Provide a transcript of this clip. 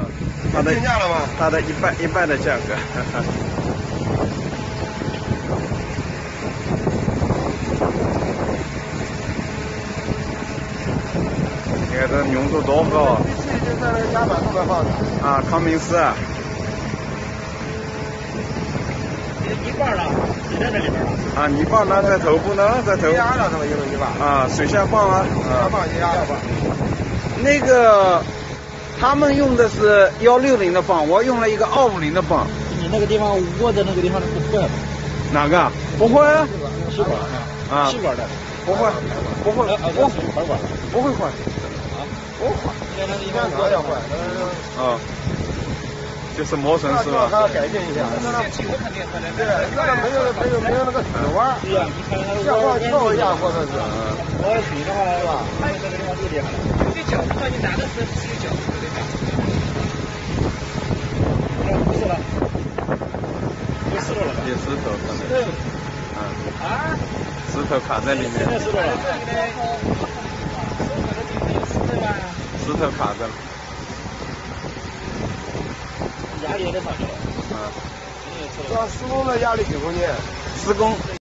定价了吗？ 它的一半的价格。你看这牛肚多好。 一次已经在那个甲板上面放的。 啊，康明斯啊。 泥巴呢？也在这里边了。 啊，泥巴呢？在头部呢？在头。 鸭了是吧？有泥巴。 啊，水下放啊。 水下放鸭了。 那个，他们用的是160的泵，我用了一个250的泵。 你那个地方窝的那个地方是不坏吗？ 哪个？不会啊。 吸管啊。 吸管的。 不会，不会，不会坏。 啊？ 不坏。 现在一般哪要坏？ 啊。就是磨损是吧？ 它改进一下。对，那没有那个死弯。 对呀，你看它像往跳一样或者是。 磨水的话是吧？它这个地方最厉害了。这角度你拿的时候是有角度的，对吧？不是了，有石头了吧？ 有石头可能。啊？石头卡在里面。 石头了。 石头卡着了。 压力也得上去了。 啊。 这施工的压力9公斤。 施工。